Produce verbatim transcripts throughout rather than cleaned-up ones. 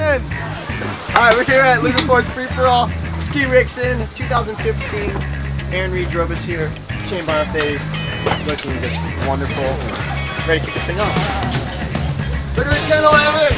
comments. Alright, we're here at Lunar Force Free For All Ski Rixon twenty fifteen. Aaron Reed drove us here. Shane Bonface looking just wonderful. Ready to kick this thing off. Look at the ten eleven!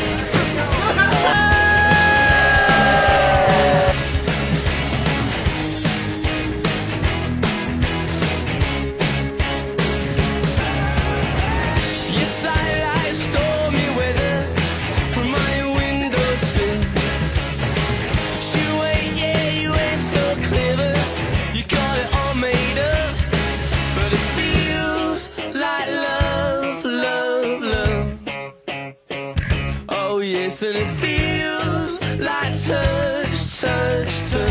And it feels like touch, touch, touch.